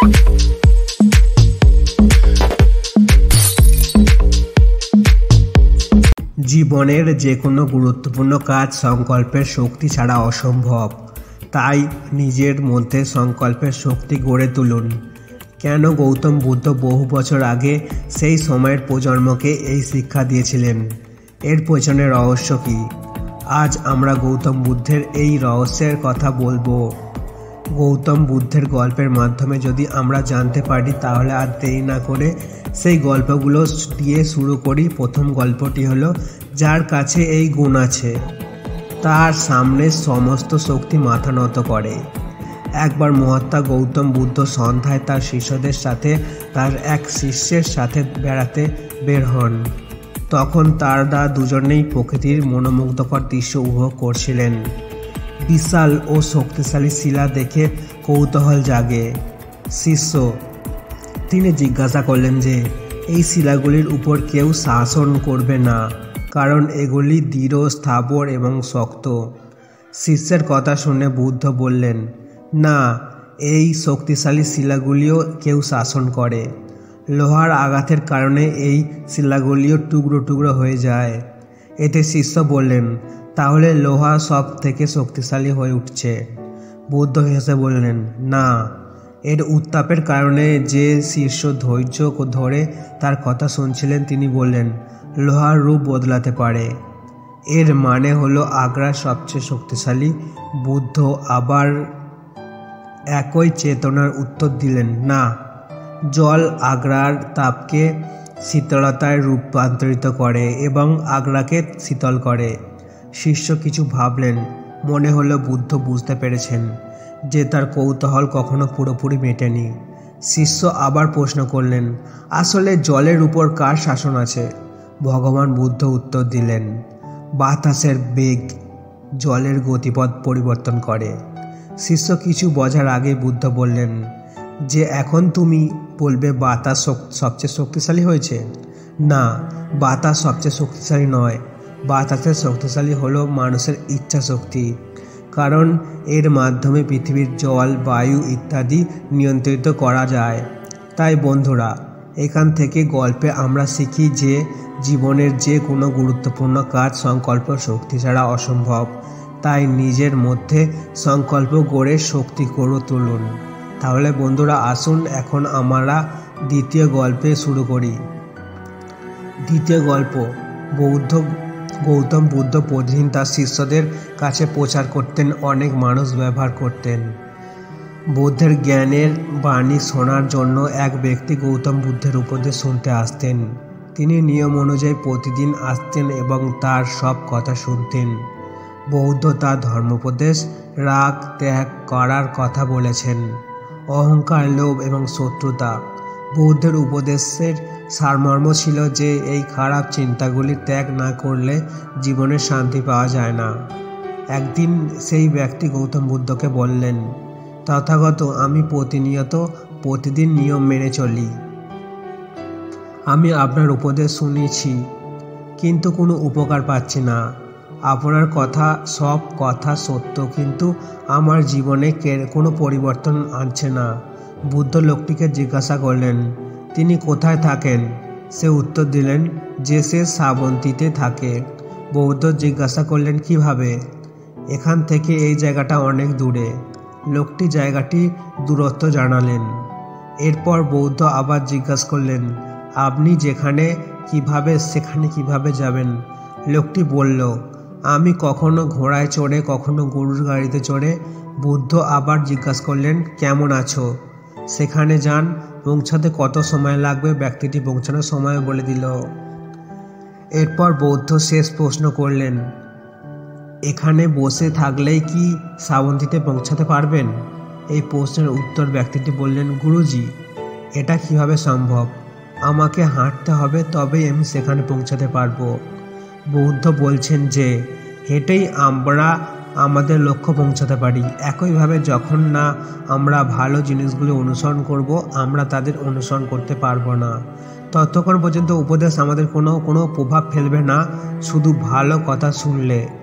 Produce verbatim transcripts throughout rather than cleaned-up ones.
জীবনের যে কোনো গুরুত্বপূর্ণ কাজ সংকল্পের শক্তি ছাড়া অসম্ভব। তাই নিজের মধ্যে সংকল্পের শক্তি গড়ে তুলুন। কেন গৌতম বুদ্ধ বহু বছর আগে সেই সময়ের প্রজন্মকে এই শিক্ষা দিয়েছিলেন, এর পেছনে রহস্য কী? আজ আমরা গৌতম বুদ্ধের এই রহস্যের কথা বলবো। গৌতম বুদ্ধের গল্পের মাধ্যমে যদি আমরা জানতে পারি তাহলে আর দেরি না করে সেই গল্পগুলো দিয়ে শুরু করি। প্রথম গল্পটি হলো, যার কাছে এই গুণ আছে তার সামনে সমস্ত শক্তি মাথা নত করে। একবার মহাত্মা গৌতম বুদ্ধ সন্ধ্যায় তার শিষ্যদের সাথে তার এক শিষ্যের সাথে বেড়াতে বের হন। তখন তারা দুজনেই প্রকৃতির মনোমুগ্ধকর দৃশ্য উপভোগ করছিলেন। বিশাল ও শক্তিশালী শিলা দেখে কৌতূহল জাগে। শিষ্য তিনি জিজ্ঞাসা করলেন যে এই শিলাগুলির উপর কেউ শাসন করবে না, কারণ এগুলি দৃঢ়, স্থাবর এবং শক্ত। শিষ্যের কথা শুনে বুদ্ধ বললেন, না, এই শক্তিশালী শিলাগুলিও কেউ শাসন করে। লোহার আঘাতের কারণে এই শিলাগুলিও টুকরো টুকরো হয়ে যায়। এতে শিষ্য বললেন, তাহলে লোহা সব থেকে শক্তিশালী হয়ে উঠছে। বুদ্ধ হেসে বললেন, না, এর উত্তাপের কারণে। যে শিষ্য ধৈর্য ধরে তার কথা শুনছিলেন তিনি বললেন, লোহার রূপ বদলাতে পারে। এর মানে হলো আগ্রা সবচেয়ে শক্তিশালী। বুদ্ধ আবার একই চেতনার উত্তর দিলেন, না, জল আগ্রার তাপকে শীতলতায় রূপান্তরিত করে এবং আগ্রাকে শীতল করে। শিষ্য কিছু ভাবলেন। মনে হলো বুদ্ধ বুঝতে পেরেছেন যে তার কৌতূহল কখনো পুরোপুরি মেটেনি। শিষ্য আবার প্রশ্ন করলেন, আসলে জলের উপর কার শাসন আছে? ভগবান বুদ্ধ উত্তর দিলেন, বাতাসের বেগ জলের গতিপথ পরিবর্তন করে। শিষ্য কিছু বোঝার আগেই বুদ্ধ বললেন যে এখন তুমি বলবে বাতাস সবচেয়ে শক্তিশালী হয়েছে। না, বাতাস সবচেয়ে শক্তিশালী নয়। বাতাসের শক্তিশালী হলো মানুষের ইচ্ছা শক্তি, কারণ এর মাধ্যমে পৃথিবীর জল, বায়ু ইত্যাদি নিয়ন্ত্রিত করা যায়। তাই বন্ধুরা, এখান থেকে গল্পে আমরা শিখি যে জীবনের যে কোনো গুরুত্বপূর্ণ কাজ সংকল্প শক্তি ছাড়া অসম্ভব। তাই নিজের মধ্যে সংকল্প গড়ে শক্তি করে তুলুন। তাহলে বন্ধুরা, আসুন এখন আমরা দ্বিতীয় গল্পে শুরু করি। দ্বিতীয় গল্প, বৌদ্ধ গৌতম বুদ্ধ প্রতিদিন তার শিষ্যদের কাছে প্রচার করতেন। অনেক মানুষ ব্যবহার করতেন। বুদ্ধের জ্ঞানের বাণী শোনার জন্য এক ব্যক্তি গৌতম বুদ্ধের উপদেশ শুনতে আসতেন। তিনি নিয়ম অনুযায়ী প্রতিদিন আসতেন এবং তার সব কথা শুনতেন। বৌদ্ধ তার ধর্মোপদেশ রাগ ত্যাগ করার কথা বলেছেন। অহংকার, লোভ এবং শত্রুতা। বৌদ্ধের উপদেশের সারমর্ম ছিল যে এই খারাপ চিন্তাগুলি ত্যাগ না করলে জীবনে শান্তি পাওয়া যায় না। একদিন সেই ব্যক্তি গৌতম বুদ্ধকে বললেন, তথাগত, আমি প্রতিনিয়ত প্রতিদিন নিয়ম মেনে চলি। আমি আপনার উপদেশ শুনেছি, কিন্তু কোনো উপকার পাচ্ছি না। আপনার কথা সব কথা সত্য, কিন্তু আমার জীবনে কোনো পরিবর্তন আনছে না। বুদ্ধ লোকটিকে জিজ্ঞাসা করলেন, তিনি কোথায় থাকেন? সে উত্তর দিলেন যে সে শ্রাবন্তীতে থাকে। বৌদ্ধ জিজ্ঞাসা করলেন, কিভাবে? এখান থেকে এই জায়গাটা অনেক দূরে। লোকটি জায়গাটি দূরত্ব জানালেন। এরপর বৌদ্ধ আবার জিজ্ঞাসা করলেন, আপনি যেখানে কিভাবে সেখানে কিভাবে যাবেন? লোকটি বলল, আমি কখনো ঘোড়ায় চড়ে, কখনো গরুর গাড়িতে চড়ে। বুদ্ধ আবার জিজ্ঞাসা করলেন, কেমন আছো? সেখানে যান। পৌঁছাতে কত সময় লাগবে? ব্যক্তিটি পৌঁছানোর সময় বলে দিল। এরপর বৌদ্ধ শেষ প্রশ্ন করলেন, এখানে বসে থাকলেই কি শ্রাবন্তীতে পৌঁছাতে পারবেন? এই প্রশ্নের উত্তর ব্যক্তিটি বললেন, গুরুজি, এটা কিভাবে সম্ভব? আমাকে হাঁটতে হবে, তবেই আমি সেখানে পৌঁছাতে পারবো। বৌদ্ধ বলছেন যে হেঁটেই আমরা আমাদের লক্ষ্য পৌঁছাতে পারি। একইভাবে যখন না আমরা ভালো জিনিসগুলো অনুসরণ করব, আমরা তাদের অনুসরণ করতে পারবো না। ততক্ষণ পর্যন্ত উপদেশ আমাদের কোনো কোনো প্রভাব ফেলবে না। শুধু ভালো কথা শুনলে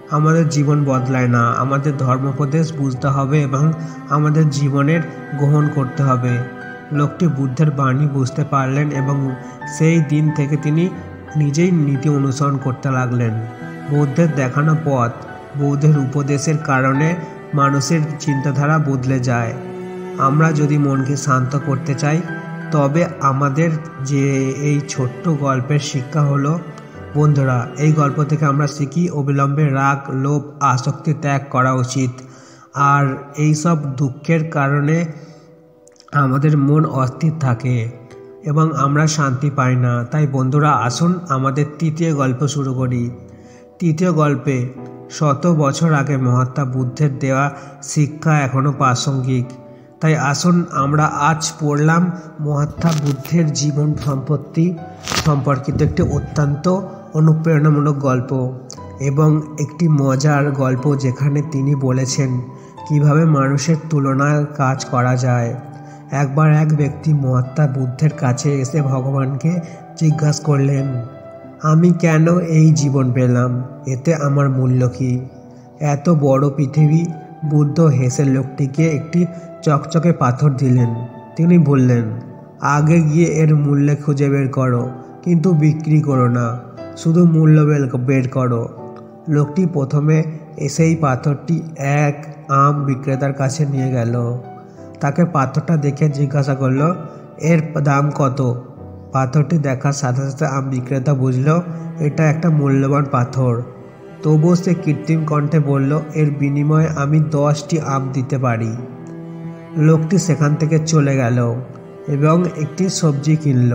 আমাদের জীবন বদলায় না। আমাদের ধর্মোপদেশ বুঝতে হবে এবং আমাদের জীবনের গ্রহণ করতে হবে। লোকটি বুদ্ধের বাণী বুঝতে পারলেন এবং সেই দিন থেকে তিনি নিজেই নীতি অনুসরণ করতে লাগলেন। বৌদ্ধের দেখানো পথ, বৌদ্ধের উপদেশের কারণে মানুষের চিন্তাধারা বদলে যায়। আমরা যদি মনকে শান্ত করতে চাই তবে আমাদের যে এই ছোট্ট গল্পের শিক্ষা হলো, বন্ধুরা, এই গল্প থেকে আমরা শিখি অবিলম্বে রাগ, লোভ, আসক্তি ত্যাগ করা উচিত। আর এই সব দুঃখের কারণে আমাদের মন অস্থির থাকে এবং আমরা শান্তি পাই না। তাই বন্ধুরা, আসুন আমাদের তৃতীয় গল্প শুরু করি। তৃতীয় গল্পে শত বছর আগে মহাত্মা বুদ্ধের দেওয়া শিক্ষা এখনও প্রাসঙ্গিক। তাই আসুন আমরা আজ পড়লাম মহাত্মা বুদ্ধের জীবন সম্পত্তি সম্পর্কিত একটি অত্যন্ত অনুপ্রেরণামূলক গল্প এবং একটি মজার গল্প, যেখানে তিনি বলেছেন কিভাবে মানুষের তুলনায় কাজ করা যায়। একবার এক ব্যক্তি মহাত্মা বুদ্ধের কাছে এসে ভগবানকে জিজ্ঞাসা করলেন, আমি কেন এই জীবন পেলাম? এতে আমার মূল্য কী? এত বড় পৃথিবী। বুদ্ধ হেসে লোকটিকে একটি চকচকে পাথর দিলেন। তিনি বললেন, আগে গিয়ে এর মূল্য খুঁজে বের করো, কিন্তু বিক্রি করো না, শুধু মূল্য বের করো। লোকটি প্রথমে সেই পাথরটি এক আম বিক্রেতার কাছে নিয়ে গেল। তাকে পাথরটা দেখে জিজ্ঞাসা করলো, এর দাম কত? পাথরটি দেখার সাথে সাথে আম বিক্রেতা বুঝল এটা একটা মূল্যবান পাথর। তবুও সে কৃত্রিম কণ্ঠে বলল, এর বিনিময়ে আমি দশটি আম দিতে পারি। লোকটি সেখান থেকে চলে গেল এবং একটি সবজি কিনল।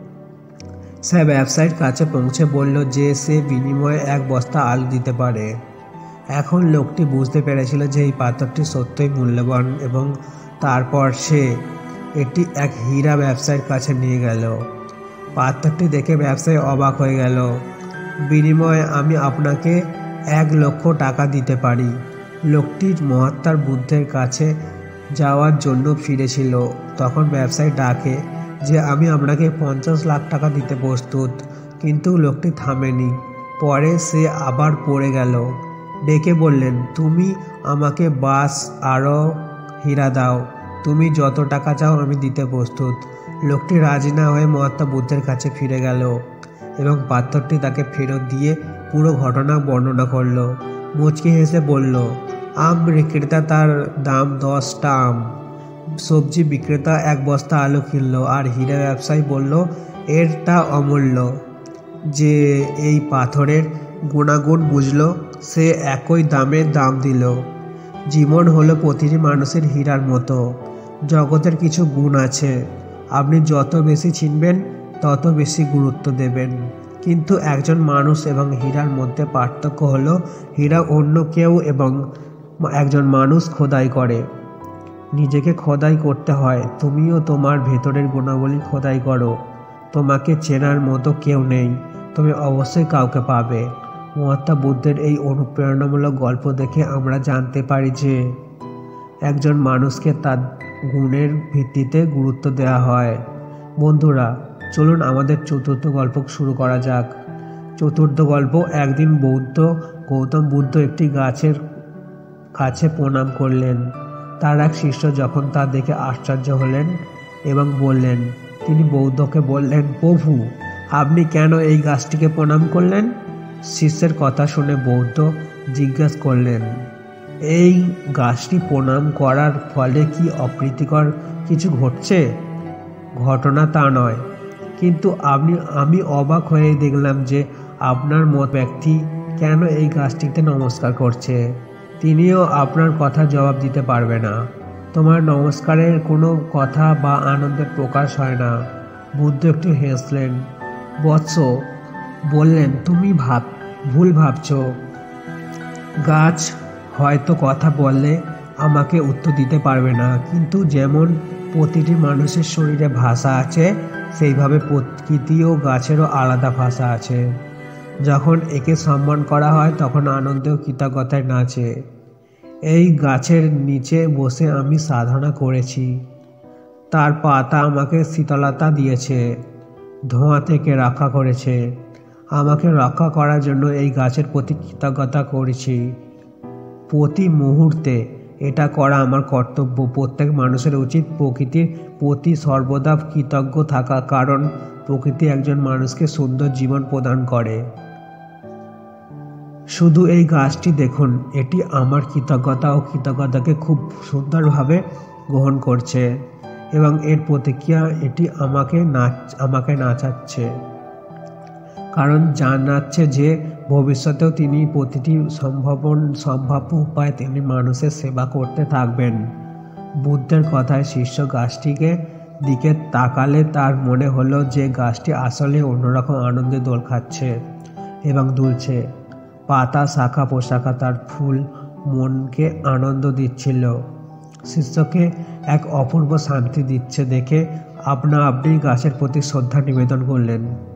সে ব্যবসায়ীর কাছে পৌঁছে বলল যে সে বিনিময়ে এক বস্তা আলু দিতে পারে। এখন লোকটি বুঝতে পেরেছিল যে এই পাথরটি সত্যই মূল্যবান এবং তারপর সে এটি এক হীরা ব্যবসায়ীর কাছে নিয়ে গেল। পাথরটি দেখে ব্যবসায়ী অবাক হয়ে গেল। বিনিময়ে আমি আপনাকে এক লক্ষ টাকা দিতে পারি। লোকটি মহাত্মা বুদ্ধের কাছে যাওয়ার জন্য ফিরেছিল। তখন ব্যবসায়ী ডাকে যে আমি আপনাকে পঞ্চাশ লাখ টাকা দিতে প্রস্তুত, কিন্তু লোকটি থামেনি। পরে সে আবার পড়ে গেল। ডেকে বললেন, তুমি আমাকে বাস আরও হীরা দাও, তুমি যত টাকা চাও আমি দিতে প্রস্তুত। লোকটি রাজি না হয়ে মহাত্মা বুদ্ধের কাছে ফিরে গেল এবং পাথরটি তাকে ফেরত দিয়ে পুরো ঘটনা বর্ণনা করল। মুচকি হেসে বলল, আম বিক্রেতা তার দাম দশটা আম, সবজি বিক্রেতা এক বস্তা আলু কিনল, আর হীরা ব্যবসায়ী বলল এরটা অমূল্য। যে এই পাথরের গুণাগুণ বুঝল সে একই দামে দাম দিল। জীবন হলো প্রতিটি মানুষের হীরার মতো। জগতের কিছু গুণ আছে, আপনি যত বেশি চিনবেন তত বেশি গুরুত্ব দেবেন। কিন্তু একজন মানুষ এবং হীরার মধ্যে পার্থক্য হলো হীরা অন্য কেউ এবং একজন মানুষ খোদাই করে। নিজেকে খোদাই করতে হয়। তুমিও তোমার ভেতরের গুণাবলী খোদাই করো। তোমাকে চেনার মতো কেউ নেই, তুমি অবশ্যই কাউকে পাবে। মহাত্মা বুদ্ধের এই অনুপ্রেরণামূলক গল্প দেখে আমরা জানতে পারি যে একজন মানুষকে তার গুণের ভিত্তিতে গুরুত্ব দেওয়া হয়। বন্ধুরা, চলুন আমাদের চতুর্থ গল্প শুরু করা যাক। চতুর্থ গল্প, একদিন বৌদ্ধ গৌতম বুদ্ধ একটি গাছের কাছে প্রণাম করলেন। তার এক শিষ্য যখন তা দেখে আশ্চর্য হলেন এবং বললেন, তিনি বৌদ্ধকে বললেন, প্রভু, আপনি কেন এই গাছটিকে প্রণাম করলেন? শিষ্যের কথা শুনে বৌদ্ধ জিজ্ঞাসা করলেন, এই গাছটি প্রণাম করার ফলে কি অপ্রীতিকর কিছু ঘটছে? ঘটনা তা নয়, কিন্তু আপনি আমি অবাক হয়ে দেখলাম যে আপনার মত ব্যক্তি কেন এই গাছটিতে নমস্কার করছে। তিনিও আপনার কথা জবাব দিতে পারবে না। তোমার নমস্কারের কোনো কথা বা আনন্দের প্রকাশ হয় না। বুদ্ধ একটু হেসলেন। বৎস, বললেন, তুমি ভাব ভুল ভাবছ। গাছ হয়তো কথা বললে আমাকে উত্তর দিতে পারবে না, কিন্তু যেমন প্রতিটি মানুষের শরীরে ভাষা আছে, সেইভাবে প্রকৃতিও গাছেরও আলাদা ভাষা আছে। যখন একে সম্মান করা হয় তখন আনন্দ ও কৃতজ্ঞতায় নাচে। এই গাছের নিচে বসে আমি সাধনা করেছি। তার পাতা আমাকে শীতলতা দিয়েছে, ধোঁয়া থেকে রক্ষা করেছে। আমাকে রক্ষা করার জন্য এই গাছের প্রতি কৃতজ্ঞতা করেছি। প্রতি মুহূর্তে এটা করা আমার কর্তব্য। প্রত্যেক মানুষের উচিত প্রকৃতির প্রতি সর্বদা কৃতজ্ঞ থাকা, কারণ প্রকৃতি একজন মানুষকে সুন্দর জীবন প্রদান করে। শুধু এই গাছটি দেখুন, এটি আমার কৃতজ্ঞতা ও কৃতজ্ঞতাকে খুব সুন্দরভাবে গ্রহণ করছে এবং এর প্রতিক্রিয়া এটি আমাকে নাচ আমাকে নাচাচ্ছে, কারণ জানাচ্ছে যে ভবিষ্যতেও তিনি প্রতিটি সম্ভাবন সম্ভাব্য উপায়ে তিনি মানুষের সেবা করতে থাকবেন। বুদ্ধের কথায় শিষ্য গাছটিকে দিকে তাকালে তার মনে হলো যে গাছটি আসলে অন্যরকম আনন্দে দোল খাচ্ছে এবং দুলছে। পাতা, শাখা প্রশাখা তার ফুল মনকে আনন্দ দিচ্ছিল, শিষ্যকে এক অপূর্ব শান্তি দিচ্ছে দেখে আপনা আপনি গাছের প্রতি শ্রদ্ধা নিবেদন করলেন।